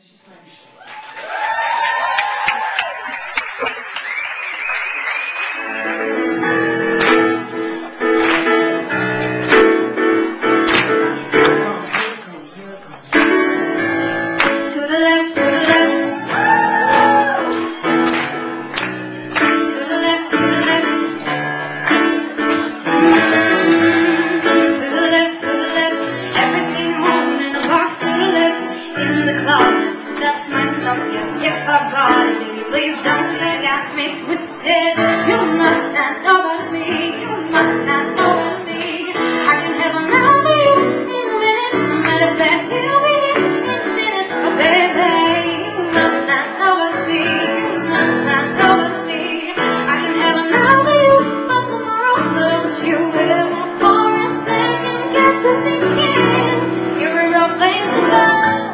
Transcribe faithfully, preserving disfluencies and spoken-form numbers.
Meshi Kleinstein. That's my stuff, yes, if I bought it, baby, please don't get me twisted. You must not know about me, you must not know about me. I can have another you in a minute, matter of fact, you'll be in a minute. Oh baby, you must not know about me, you must not know about me. I can have another you by tomorrow, so don't you ever for a second get to thinking you're a real place to love.